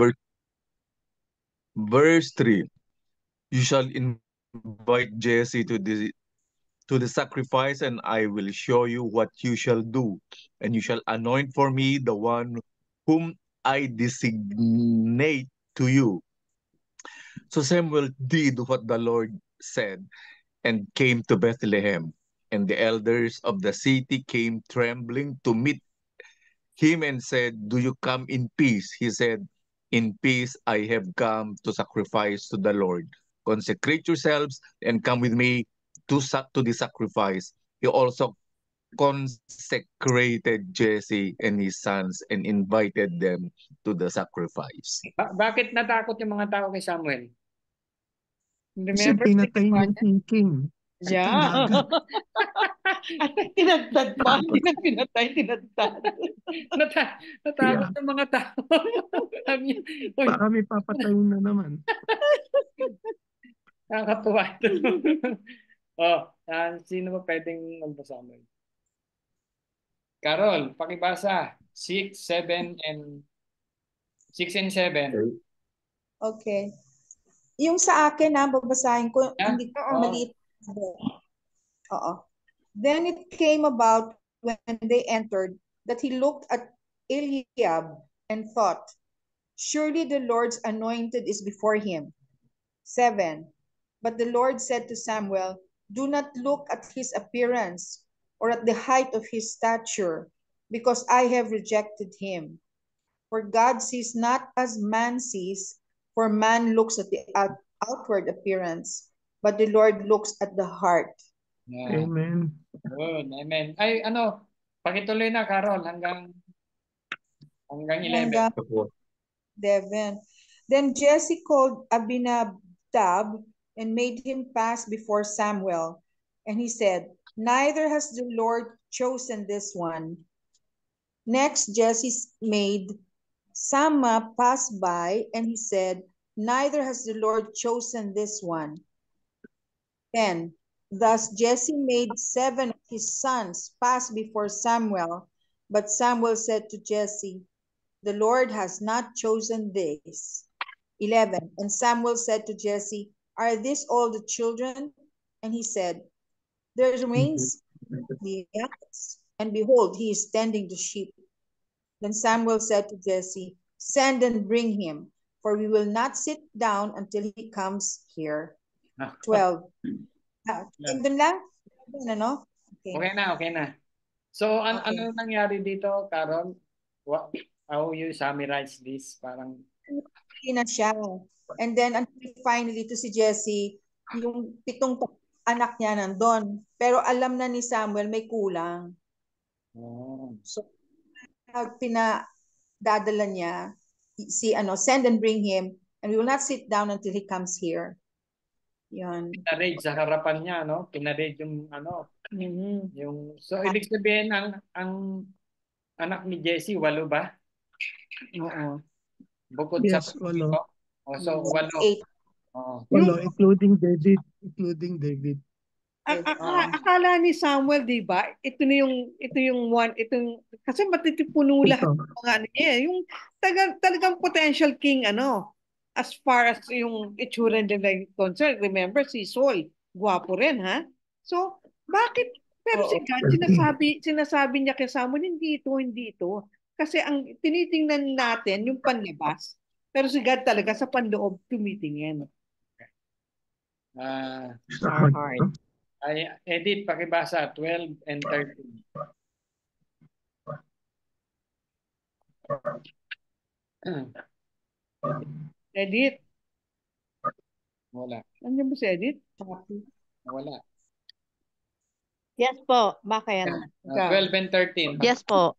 Verse 3. You shall invite Jesse to the sacrifice, and I will show you what you shall do. And you shall anoint for me the one whom I designate to you. So Samuel did what the Lord said and came to Bethlehem. And the elders of the city came trembling to meet him and said, do you come in peace? He said, in peace I have come to sacrifice to the Lord. Consecrate yourselves and come with me to the sacrifice. He also consecrated Jesse and his sons and invited them to the sacrifice. Bakit natakot yung mga tao kay Samuel? Kasi pinatay yung king. Yeah. Tinagtad pa. Hindi na pinatay, tinagtad. Natakot ng mga tao. Baka may papatayin na naman. Nakakatuwa ito. Sino ba pwedeng magbasa mo? Carol, pakibasa. 6, 7, and 6 and 7. Okay. Yung sa akin babasahin ko, hindi ko maliit. Oo. Then it came about when they entered that he looked at Eliab and thought, surely the Lord's anointed is before him. 7. But the Lord said to Samuel, do not look at his appearance or at the height of his stature, because I have rejected him. For God sees not as man sees, for man looks at the outward appearance, but the Lord looks at the heart. Yeah. Amen. Good. Amen. Ay, pakituloy na, Carol, hanggang 11. 11. Then Jesse called Abinadab and made him pass before Samuel. And he said, neither has the Lord chosen this one. Next, Jesse made Shammah pass by, and he said, neither has the Lord chosen this one. 10. Thus Jesse made 7 of his sons pass before Samuel, but Samuel said to Jesse, the Lord has not chosen this. 11. And Samuel said to Jesse, are these all the children? And he said, there remains the youngest, and behold, he is tending the sheep. Then Samuel said to Jesse, send and bring him, for we will not sit down until he comes here. 12. Doon lang? Okay na. So, ano nangyari dito, Carol? How you summarize this? Parang hindi na siya. And then, until finally, to si Jesse, yung 7 anak niya nandun. Pero alam na ni Samuel, may kulang. So, pinadadala niya, send and bring him, and we will not sit down until he comes here. Yan. Pinarade sa harapan niya, no? Pinarade yung so ibig sabihin ang anak ni Jesse, 8 ba? Oo. Bukod sa Yes, 8. Oh, so 8. 8. Oo. 8, including David. Including David. Akala ni Samuel, 'di ba? Ito yung one, kasi matitipuno lahat Ito. ng mga ano niya, yung talagang potential king as far as yung itsura nila yung concerned. Remember si Saul, gwapo rin ha. So, bakit pero si God sinasabi niya kay Samuel, hindi ito. Kasi ang tinitingnan natin yung panlabas. Pero si God talaga sa panloob tumitingin. Our heart. Ay, Edith, pakibasa 12 and 13. Edith? Wala. Nandiyan ba si Edith? Wala. Yes po. Bakit? 12 and 13. Yes po.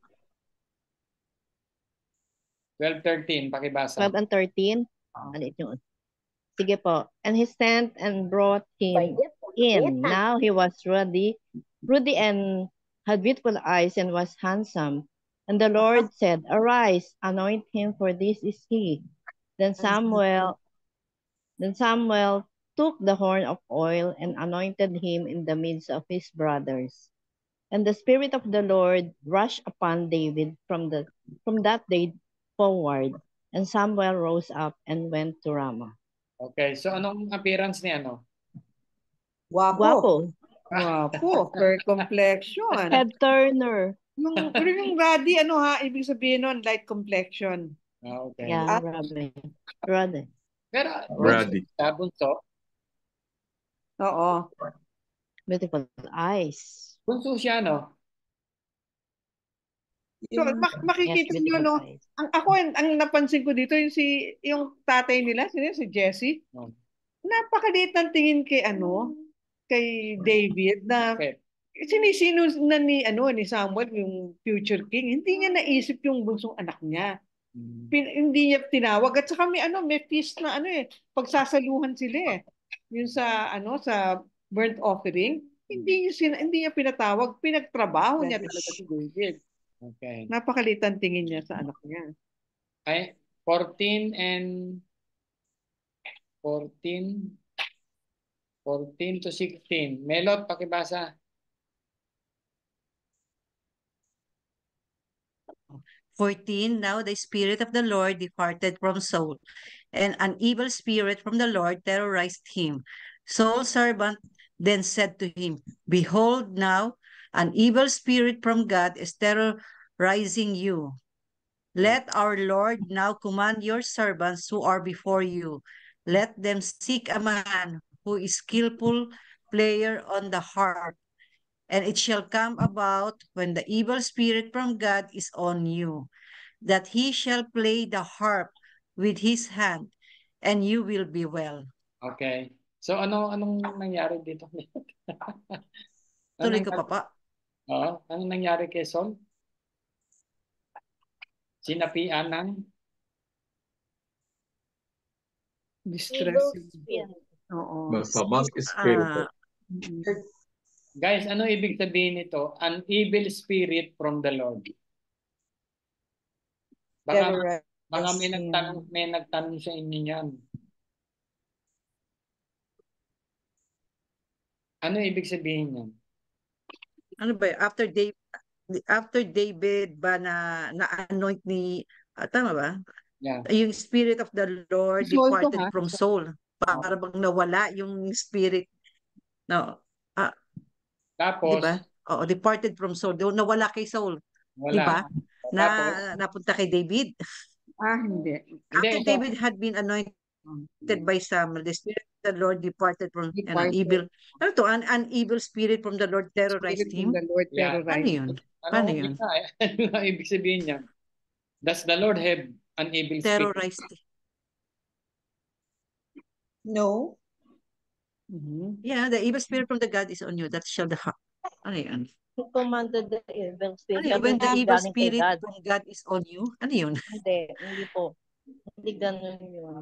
12, 13, pakibasa. 12 and 13. Alit yun. Sige po. And he sent and brought him in. Now he was ruddy and had beautiful eyes and was handsome. And the Lord said, Arise, anoint him, for this is he. Then Samuel took the horn of oil and anointed him in the midst of his brothers. And the Spirit of the Lord rushed upon David from that day forward. And Samuel rose up and went to Ramah. Okay, so anong appearance ni ano? Guwapo. Fair complexion. Head turner. Yung ruddy, ibig sabihin nun, light complexion. Okay. Yeah, ruddy. Pero, bunso? Oo. Beautiful eyes. Bunso siya, no? So, makikita niyo, no? Ang napansin ko dito, yung tatay nila, si Jesse, napakaliit ng tingin kay David na sinisino na ni Samuel, yung future king. Hindi niya naisip yung bunsong anak niya. Hindi niya tinawag. At saka may feast na pagsasaluhan sila Yung sa burnt offering, hindi niya pinatawag, pinagtrabaho niya talaga si David. Okay. Napakalitan tingin niya sa anak niya. Ay, 14 to 16. Melot, pakibasa. 14. Now the Spirit of the Lord departed from Saul, and an evil spirit from the Lord terrorized him. Saul's servant then said to him, Behold, now an evil spirit from God is terrorizing you. Let our Lord now command your servants who are before you. Let them seek a man who is skillful player on the harp. And it shall come about when the evil spirit from God is on you, that he shall play the harp with his hand, and you will be well. Okay. So anong nangyari dito? Tuloy ko pa pa. Anong nangyari kay Saul? Sinapian ng distress. Oo. Masamang espiritu. Guys, ano ibig sabihin nito? An evil spirit from the Lord. Baka may nagtanong sa inyo niyan. Ano ibig sabihin niyan? Ano ba? After David ba na-anoint ni, tama ba? Yeah. Yung spirit of the Lord departed from Saul. Para bang nawala yung spirit. No. Tapos, diba? Oo, departed from Saul. Nawala kay Saul. Wala. Diba? Napunta kay David. Hindi. After David had been anointed by Samuel, the Spirit of the Lord departed from an evil spirit from the Lord terrorized him. Paano yun? Paano yun? Ano ibig sabihin niya? Does the Lord have an evil spirit? Terrorized. No. Yeah, the evil spirit from the God is on you. That shall the heart. Ano yun? He commanded the evil spirit. When the evil spirit from God is on you, ano yun? Hindi po. Hindi ganun yun.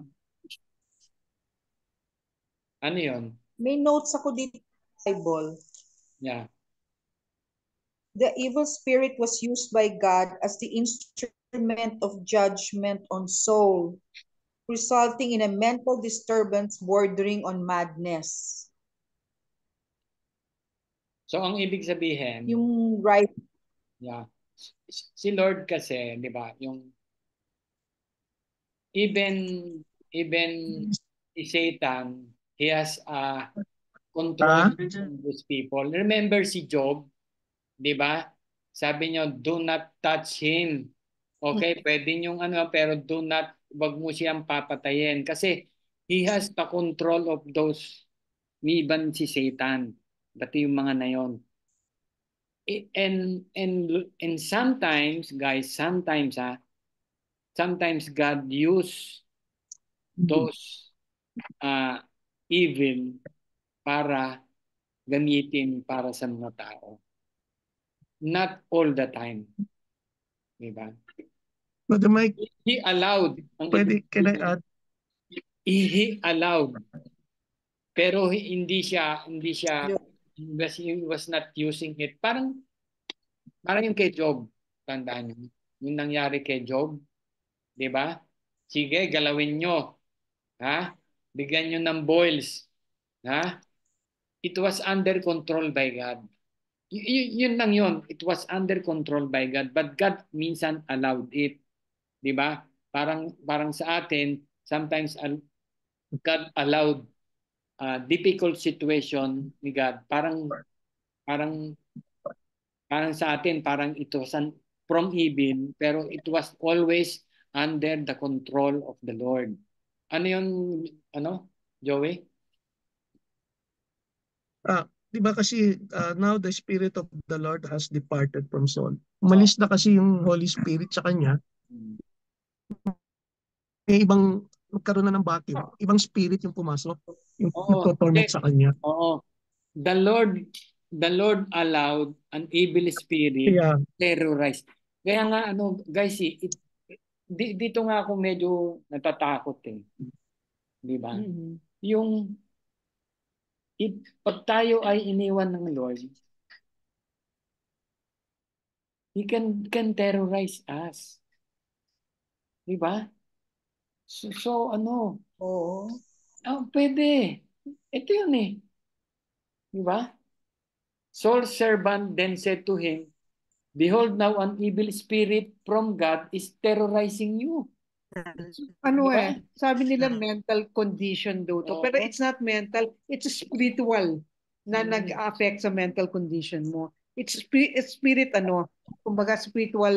Ano yun? May notes ako dito sa Bible. Yeah. the evil spirit was used by God as the instrument of judgment on Saul, resulting in a mental disturbance bordering on madness. So, ang ibig sabihin, yung right. Yeah. Si Lord kasi, di ba, yung even si Satan, he has a control on those people. Remember si Job, di ba? Sabi niyo, do not touch him. Okay, pwede niyong ano, pero wag mo siyang papatayin. Kasi he has the control of those, even si Satan. Pati yung mga na yon. And sometimes, guys, sometimes God use those evil para gamitin para sa mga tao. Not all the time. Diba? Brother Mike, He allowed. can I add? He allowed. Pero hindi siya he was not using it. Parang yung kay Job. Tandaan niyo. Yung nangyari kay Job. Diba? Sige, galawin nyo. Ha? Bigyan nyo ng boils. Ha? It was under control by God. Yun lang yun. It was under control by God. But God minsan allowed it. Diba? Parang sa atin, sometimes God allowed difficult situation ni God. Parang sa atin, parang it was from evil, pero it was always under the control of the Lord. Ano yun, Joey? Di ba kasi now the Spirit of the Lord has departed from Saul. Umalis na kasi yung Holy Spirit sa kanya. May ibang magkaroon na ng vacuum. Ibang spirit yung pumasok. Yung nagtotorment sa kanya. Oo. The Lord allowed an evil spirit to terrorize. Kaya nga guys, dito nga ako medyo natatakot eh. Di ba? Yung pag tayo ay iniwan ng Lord, He can terrorize us. Di ba? So ano? Oo. Pwede. Ito yun eh. Di ba? Saul's servant then said to him, behold, now an evil spirit from God is terrorizing you. Ano sabi nila mental condition daw to. Pero it's not mental, it's spiritual na nag-affect sa mental condition mo. It's spirit kumbaga spiritual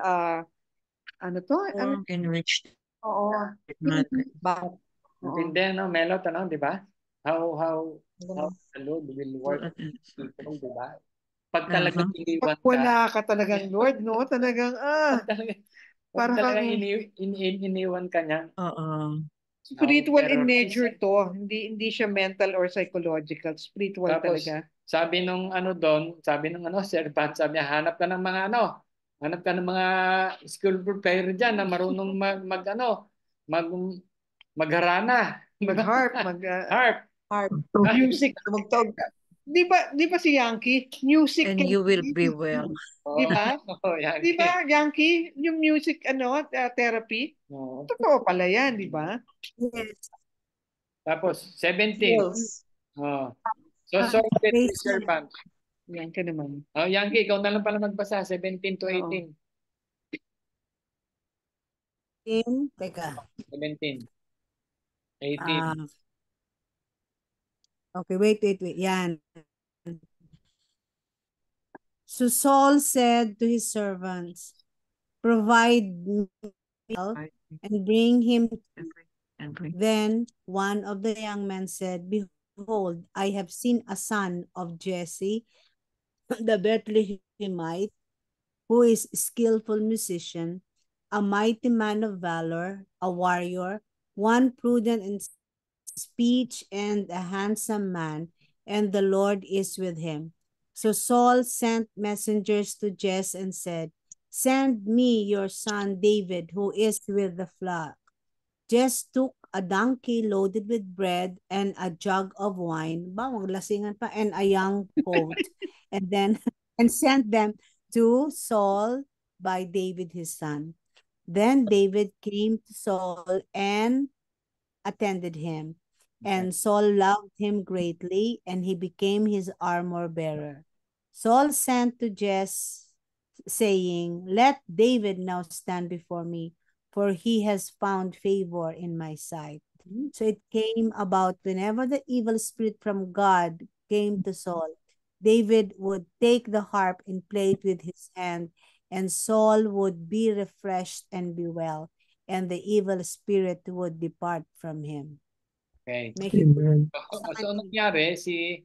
enriched. Oo. Bakit? Hindi, Melo, di ba? How the Lord will work people, di ba? Pag talagang iniwan ka. Wala ka talagang Lord, no? Talagang, Pag talagang iniwan ka niya. Spiritual in nature to. Hindi siya mental or psychological. Spiritual tapos, talaga. Sabi nung servant, sabi niya, hanap ka ng mga school player dyan na marunong magharana. Mag-harp. Harp. Music. Di ba si Yankee? Music. And you will be well. Di ba? Di ba, Yankee? Yung music, therapy? Totoo pala yan, di ba? Yes. Tapos, 17. So, servant. Yankee naman. Yankee, ikaw na lang pala magbasa. 17 to 18. Teka. 17. 18. Okay, wait. Yan. So Saul said to his servants, provide milk and bring him. Then one of the young men said, behold, I have seen a son of Jesse, the Bethlehemite, who is a skillful musician, a mighty man of valor, a warrior, one prudent in speech and a handsome man, and the Lord is with him. So Saul sent messengers to Jesse and said, send me your son David, who is with the flock. Jesse took a donkey loaded with bread and a jug of wine, maglasingan pa, and a young goat. And then and sent them to Saul by David his son. Then David came to Saul and attended him. And Saul loved him greatly, and he became his armor bearer. Saul sent to Jesse, saying, "Let David now stand before me, for he has found favor in my sight." So it came about whenever the evil spirit from God came to Saul, David would take the harp and play it with his hand, and Saul would be refreshed and be well, and the evil spirit would depart from him. Okay. Amen. So nangyari,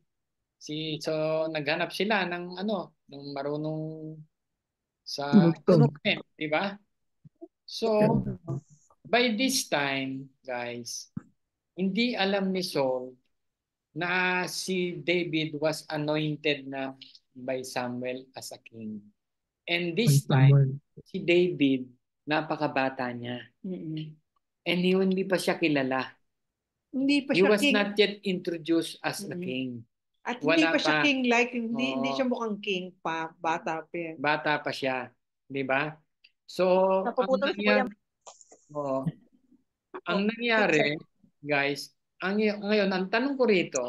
so naghanap sila ng ng marunong sa instrument, di ba? So, by this time, guys, hindi alam ni Saul na si David was anointed na by Samuel as a king. And this time, si David, napakabata niya. And hindi pa siya kilala. Hindi pa He siya was king. not yet introduced as a king. At hindi Wala pa siya pa. king like, hindi siya mukhang king pa, bata pa yan. Bata pa siya, di ba? So, Napuputol si Kuya. Ang nangyari, guys, ngayon, ang tanong ko rito,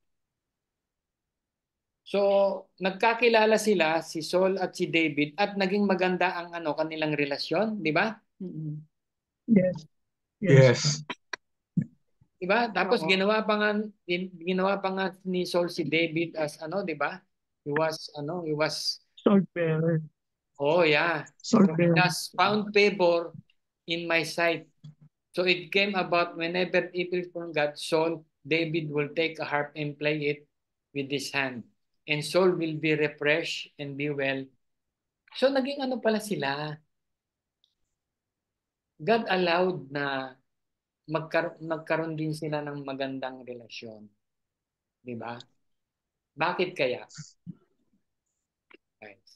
so, nagkakilala sila, si Saul at si David, at naging maganda ang kanilang relasyon, di ba? Yes. Yes. Diba? Tapos ginawa pa nga ni Saul si David as di ba? He was Sword bearer. Oh yeah. Sword He bearer. has found favor in my sight. So it came about whenever evil from God, Saul, David will take a harp and play it with his hand. And Saul will be refreshed and be well. So naging pala sila. God allowed na magkaroon din sila ng magandang relasyon. Di ba? Bakit kaya? Guys.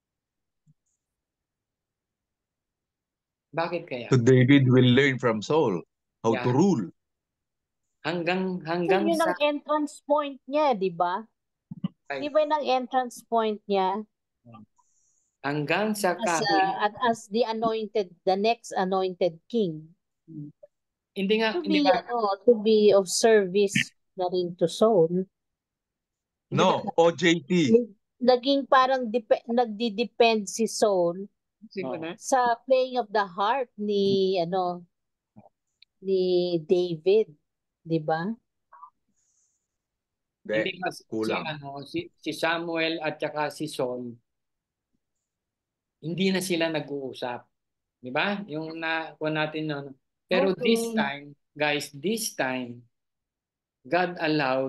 Bakit kaya? So David will learn from Saul how to rule. Yun Sa ang entrance point niya, di ba? Di ba yun ang entrance point niya? Hanggang sa as the next anointed king. Hindi nga, to be of service na rin to Saul. No, OJT. Naging parang nagdi-depend si Saul sa playing of the harp ni David, di ba? Hindi si Samuel at saka si Saul, hindi na sila nag-uusap. Di ba? Yung nakuha natin Pero this time, guys, God allowed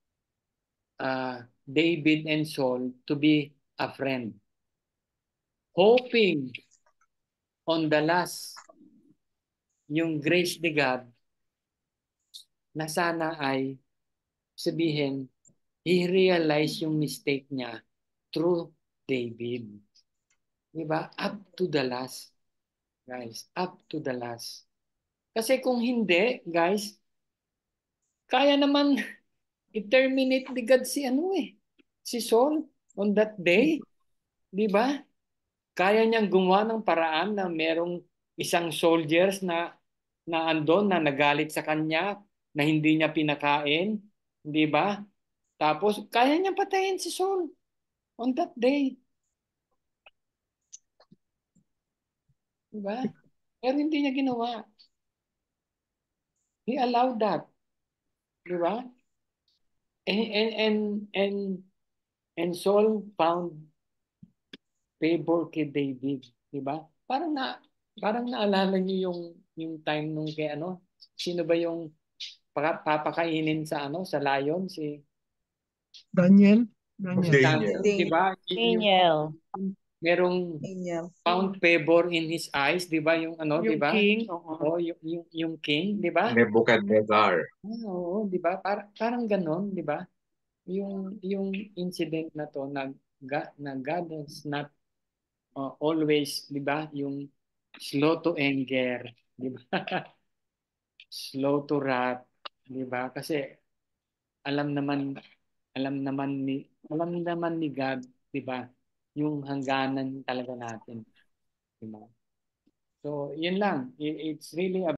David and Saul to be a friend. Hoping on the last, yung grace ni God, na sana ay sabihin, he realized yung mistake niya through David. Diba? Up to the last. Guys, up to the last. Kasi kung hindi, guys, kaya naman i-terminate ni God si Saul on that day. Di ba? Kaya niyang gumawa ng paraan na merong isang soldiers na andon na nagalit sa kanya, na hindi niya pinakain. Di ba? Tapos, kaya niyang patayin si Saul on that day. Di ba? Pero hindi niya ginawa. He allowed that. Di ba? And Saul found favor kay David, di ba? Parang naalala niyo yung time nung kay sino ba yung papakainin sa sa lion si Daniel. Di ba? Daniel. Merong found favor in his eyes, di ba? Yung di ba? King. Yung king, di ba? Nebuchadnezzar. Oo, di ba? Parang ganon, di ba? Yung incident na to na God is not always, di ba? Yung slow to anger, di ba? Slow to wrath, di ba? Kasi alam naman ni God, di ba? yung hangganan talaga natin. Diba? So, yun lang. It's really